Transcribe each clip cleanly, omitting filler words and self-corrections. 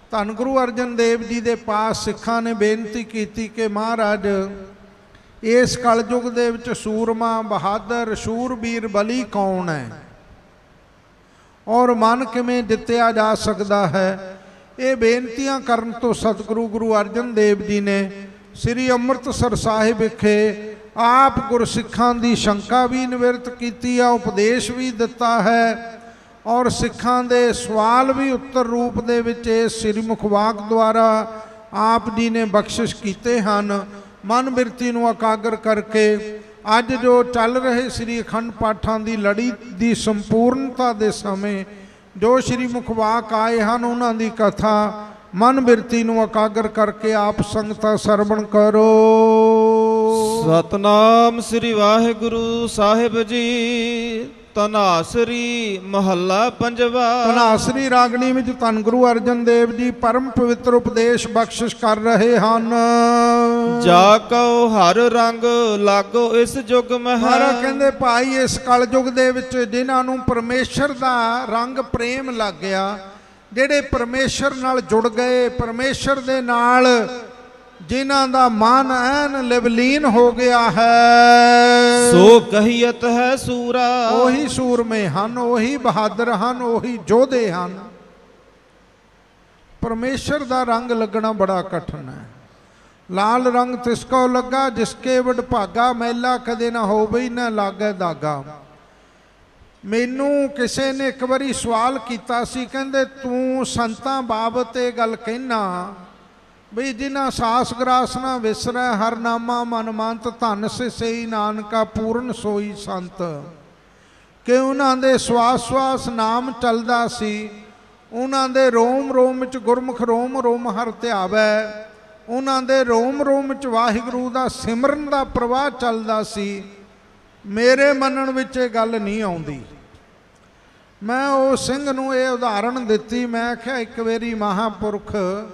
ਧੰਨ ਗੁਰੂ ਅਰਜਨ ਦੇਵ जी ਦੇ ਪਾਸ ਸਿੱਖਾਂ ਨੇ ਬੇਨਤੀ ਕੀਤੀ ਕਿ ਮਹਾਰਾਜ ਇਸ ਕਲਯੁਗ ਦੇ ਵਿੱਚ ਸੂਰਮਾ ਬਹਾਦਰ ਸ਼ੂਰਬੀਰ ਬਲੀ ਕੌਣ ਹੈ ਔਰ ਮਨ ਕਿਵੇਂ ਜਿੱਤਿਆ ਜਾ ਸਕਦਾ ਹੈ। ਇਹ ਬੇਨਤੀਆਂ ਕਰਨ ਤੋਂ ਸਤਿਗੁਰੂ ਗੁਰੂ ਅਰਜਨ ਦੇਵ ਜੀ ਨੇ ਸ੍ਰੀ ਅੰਮ੍ਰਿਤਸਰ ਸਾਹਿਬ ਵਿਖੇ ਆਪ ਗੁਰਸਿੱਖਾਂ ਦੀ ਸ਼ੰਕਾ ਵੀ ਨਿਵਰਤ ਕੀਤੀ ਆ, ਉਪਦੇਸ਼ ਵੀ ਦਿੱਤਾ ਹੈ ਔਰ ਸਿੱਖਾਂ ਦੇ ਸਵਾਲ ਵੀ ਉੱਤਰ ਰੂਪ ਦੇ ਵਿੱਚ ਇਸ ਸ੍ਰੀ ਮੁਖਵਾਕ ਦੁਆਰਾ ਆਪ ਜੀ ਨੇ ਬਖਸ਼ਿਸ਼ ਕੀਤੇ ਹਨ। ਮਨ ਬਿਰਤੀ ਨੂੰ ਇਕਾਗਰ ਕਰਕੇ ਅੱਜ ਜੋ ਚੱਲ ਰਹੇ ਸ੍ਰੀ ਅਖੰਡ ਪਾਠਾਂ ਦੀ ਲੜੀ ਦੀ ਸੰਪੂਰਨਤਾ ਦੇ ਸਮੇਂ ਜੋ ਸ੍ਰੀ ਮੁਖਵਾਕ ਆਏ ਹਨ ਉਹਨਾਂ ਦੀ ਕਥਾ ਮਨ ਬਿਰਤੀ ਨੂੰ ਇਕਾਗਰ ਕਰਕੇ ਆਪ ਸੰਗਤਾਂ ਸਰਵਣ ਕਰੋ। ਸਤਨਾਮ ਸ੍ਰੀ ਵਾਹਿਗੁਰੂ ਸਾਹਿਬ ਜੀ। ਧਨਾਸਰੀ ਮਹੱਲਾ ਪੰਜਵਾ। ਧਨਾਸਰੀ ਰਾਗਣੀ ਵਿੱਚ ਧੰਨ ਗੁਰੂ ਅਰਜਨ ਦੇਵ ਜੀ ਪਰਮ ਪਵਿੱਤਰ ਉਪਦੇਸ਼ ਬਖਸ਼ਿਸ਼ ਕਰ ਰਹੇ ਹਨ। ਜਾ ਕਉ ਹਰ ਰੰਗ ਲਾਗੋ ਇਸ ਯੁਗ ਮਹਿ। ਮਹਾਰਾਜ ਕਹਿੰਦੇ ਭਾਈ ਇਸ ਕਲਯੁਗ ਦੇ ਵਿੱਚ ਜਿਨ੍ਹਾਂ ਨੂੰ ਪਰਮੇਸ਼ਰ ਦਾ ਰੰਗ ਪ੍ਰੇਮ ਲੱਗ ਗਿਆ, ਜਿਹੜੇ ਪਰਮੇਸ਼ਰ ਨਾਲ ਜੁੜ ਗਏ, ਪਰਮੇਸ਼ਰ ਦੇ ਨਾਲ ਜਿਨ੍ਹਾਂ ਦਾ ਮਨ ਐਨ ਲਿਵਲੀਨ ਹੋ ਗਿਆ ਹੈ, ਸੋ ਕਹੀਅਤ ਹੈ ਸੂਰਾ। ਉਹੀ ਸੂਰਮੇ ਹਨ, ਉਹੀ ਬਹਾਦਰ ਹਨ, ਉਹੀ ਯੋਧੇ ਹਨ। ਪਰਮੇਸ਼ਰ ਦਾ ਰੰਗ ਲੱਗਣਾ ਬੜਾ ਕਠਿਨ ਹੈ। ਲਾਲ ਰੰਗ ਤਿਸਕੋ ਲੱਗਾ ਜਿਸਕੇ ਵਡਭਾਗਾ, ਮੈਲਾ ਕਦੇ ਨਾ ਹੋਵੇ ਨਾ ਲਾਗੇ ਦਾਗਾ। ਮੈਨੂੰ ਕਿਸੇ ਨੇ ਇੱਕ ਵਾਰੀ ਸਵਾਲ ਕੀਤਾ ਸੀ, ਕਹਿੰਦੇ ਤੂੰ ਸੰਤਾਂ ਬਾਬਤ ਇਹ ਗੱਲ ਕਹਿਣਾ ਬਈ ਜਿਨ੍ਹਾਂ ਸਾਸ ਗਰਾਸ ਨਾ ਵਿਸਰੈ ਹਰ ਨਾਮਾ ਮਨਮੰਤ, ਧਨ ਸਿਸਈ ਨਾਨਕਾ ਪੂਰਨ ਸੋਈ ਸੰਤ। ਕਿ ਉਹਨਾਂ ਦੇ ਸਵਾਸ ਸਵਾਸ ਨਾਮ ਚੱਲਦਾ ਸੀ, ਉਹਨਾਂ ਦੇ ਰੋਮ ਰੋਮ ਵਿੱਚ ਗੁਰਮੁਖ ਰੋਮ ਰੋਮ ਹਰ ਧਿਆਵੈ, ਉਹਨਾਂ ਦੇ ਰੋਮ ਰੋਮ ਵਿੱਚ ਵਾਹਿਗੁਰੂ ਦਾ ਸਿਮਰਨ ਦਾ ਪ੍ਰਵਾਹ ਚੱਲਦਾ ਸੀ। ਮੇਰੇ ਮੰਨਣ ਵਿੱਚ ਇਹ ਗੱਲ ਨਹੀਂ ਆਉਂਦੀ। ਮੈਂ ਉਹ ਸਿੰਘ ਨੂੰ ਇਹ ਉਦਾਹਰਣ ਦਿੱਤੀ, ਮੈਂ ਆਖਿਆ ਇੱਕ ਵਾਰੀ ਮਹਾਂਪੁਰਖ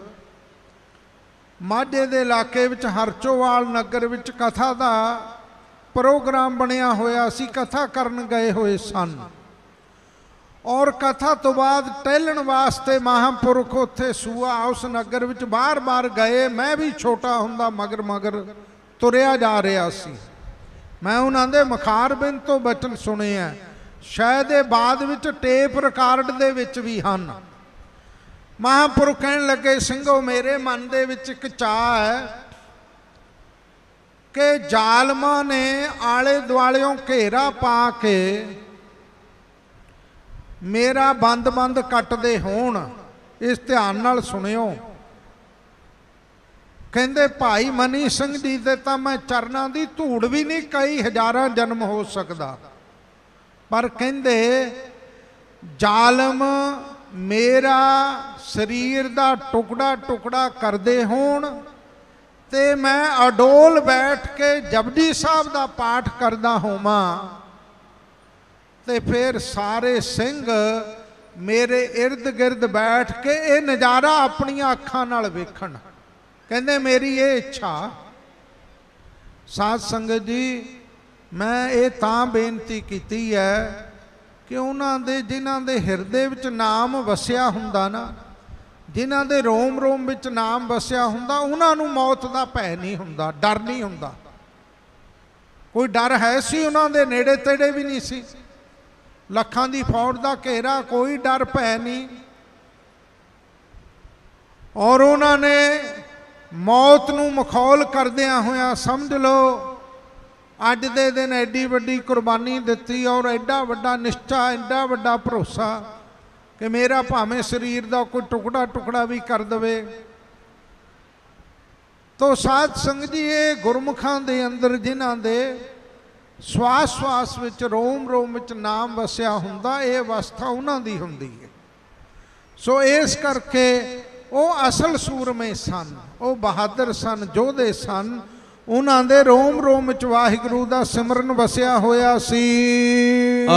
ਮਾਝੇ ਦੇ ਇਲਾਕੇ ਵਿੱਚ ਹਰਚੋਵਾਲ ਨਗਰ ਵਿੱਚ ਕਥਾ ਦਾ ਪ੍ਰੋਗਰਾਮ ਬਣਿਆ ਹੋਇਆ ਸੀ, ਕਥਾ ਕਰਨ ਗਏ ਹੋਏ ਸਨ ਔਰ ਕਥਾ ਤੋਂ ਬਾਅਦ ਟਹਿਲਣ ਵਾਸਤੇ ਮਹਾਂਪੁਰਖ ਉੱਥੇ ਸੂਆ ਉਸ ਨਗਰ ਵਿੱਚ ਬਾਰ-ਬਾਰ ਗਏ। ਮੈਂ ਵੀ ਛੋਟਾ ਹੁੰਦਾ ਮਗਰ ਮਗਰ ਤੁਰਿਆ ਜਾ ਰਿਹਾ ਸੀ। ਮੈਂ ਉਹਨਾਂ ਦੇ ਮੁਖਾਰਬਿੰਦ ਤੋਂ ਬਚਨ ਸੁਣੇ ਆ, ਸ਼ਾਇਦ ਇਹ ਬਾਅਦ ਵਿੱਚ ਟੇਪ ਰਿਕਾਰਡ ਦੇ ਵਿੱਚ ਵੀ ਹਨ। ਮਹਾਂਪੁਰਖ ਕਹਿਣ ਲੱਗੇ, ਸਿੰਘੋ ਮੇਰੇ ਮਨ ਦੇ ਵਿੱਚ ਇੱਕ ਚਾਅ ਹੈ ਕਿ ਜ਼ਾਲਮਾਂ ਨੇ ਆਲੇ ਦੁਆਲਿਓਂ ਘੇਰਾ ਪਾ ਕੇ ਮੇਰਾ ਬੰਦ ਬੰਦ ਕੱਟਦੇ ਹੋਣ। ਇਸ ਧਿਆਨ ਨਾਲ ਸੁਣਿਓ। ਕਹਿੰਦੇ ਭਾਈ ਮਨੀ ਸਿੰਘ ਜੀ ਦੇ ਤਾਂ ਮੈਂ ਚਰਨਾਂ ਦੀ ਧੂੜ ਵੀ ਨਹੀਂ, ਕਈ ਹਜ਼ਾਰਾਂ ਜਨਮ ਹੋ ਸਕਦਾ, ਪਰ ਕਹਿੰਦੇ ਜ਼ਾਲਮ ਮੇਰਾ ਸਰੀਰ ਦਾ ਟੁਕੜਾ ਟੁਕੜਾ ਕਰਦੇ ਹੋਣ ਤੇ ਮੈਂ ਅਡੋਲ ਬੈਠ ਕੇ ਜਪਜੀ ਸਾਹਿਬ ਦਾ ਪਾਠ ਕਰਦਾ ਹੋਵਾਂ ਤੇ ਫਿਰ ਸਾਰੇ ਸਿੰਘ ਮੇਰੇ ਇਰਦ ਗਿਰਦ ਬੈਠ ਕੇ ਇਹ ਨਜ਼ਾਰਾ ਆਪਣੀਆਂ ਅੱਖਾਂ ਨਾਲ ਵੇਖਣ। ਕਹਿੰਦੇ ਮੇਰੀ ਇਹ ਇੱਛਾ। ਸਾਧ ਸੰਗਤ ਜੀ, ਮੈਂ ਇਹ ਤਾਂ ਬੇਨਤੀ ਕੀਤੀ ਹੈ ਕਿ ਉਹਨਾਂ ਦੇ ਜਿਨ੍ਹਾਂ ਦੇ ਹਿਰਦੇ ਵਿੱਚ ਨਾਮ ਵਸਿਆ ਹੁੰਦਾ ਨਾ, ਜਿਨ੍ਹਾਂ ਦੇ ਰੋਮ ਰੋਮ ਵਿੱਚ ਨਾਮ ਵਸਿਆ ਹੁੰਦਾ, ਉਹਨਾਂ ਨੂੰ ਮੌਤ ਦਾ ਭੈ ਨਹੀਂ ਹੁੰਦਾ, ਡਰ ਨਹੀਂ ਹੁੰਦਾ। ਕੋਈ ਡਰ ਹੈ ਸੀ ਉਹਨਾਂ ਦੇ ਨੇੜੇ ਤੇੜੇ ਵੀ ਨਹੀਂ ਸੀ। ਲੱਖਾਂ ਦੀ ਫੌਜ ਦਾ ਘੇਰਾ, ਕੋਈ ਡਰ ਭੈ ਨਹੀਂ। ਔਰ ਉਹਨਾਂ ਨੇ ਮੌਤ ਨੂੰ ਮਖੌਲ ਕਰਦਿਆਂ ਹੋਇਆਂ ਸਮਝ ਲਓ ਅੱਜ ਦੇ ਦਿਨ ਐਡੀ ਵੱਡੀ ਕੁਰਬਾਨੀ ਦਿੱਤੀ ਔਰ ਐਡਾ ਵੱਡਾ ਨਿਸ਼ਚਾ, ਐਡਾ ਵੱਡਾ ਭਰੋਸਾ ਕਿ ਮੇਰਾ ਭਾਵੇਂ ਸਰੀਰ ਦਾ ਕੋਈ ਟੁਕੜਾ ਟੁਕੜਾ ਵੀ ਕਰ ਦੇਵੇ। ਤੋ ਸਾਧ ਸੰਗਤ ਜੀ, ਇਹ ਗੁਰਮੁਖਾਂ ਦੇ ਅੰਦਰ ਜਿਨ੍ਹਾਂ ਦੇ ਸਵਾਸ ਸਵਾਸ ਵਿੱਚ ਰੋਮ ਰੋਮ ਵਿੱਚ ਨਾਮ ਵਸਿਆ ਹੁੰਦਾ, ਇਹ ਅਵਸਥਾ ਉਹਨਾਂ ਦੀ ਹੁੰਦੀ ਹੈ। ਸੋ ਇਸ ਕਰਕੇ ਉਹ ਅਸਲ ਸੂਰਮੇ ਸਨ, ਉਹ ਬਹਾਦਰ ਸਨ, ਯੋਧੇ ਸਨ। ਉਹਨਾਂ ਦੇ ਰੋਮ ਰੋਮ ਵਿੱਚ ਵਾਹਿਗੁਰੂ ਦਾ ਸਿਮਰਨ ਵਸਿਆ ਹੋਇਆ ਸੀ।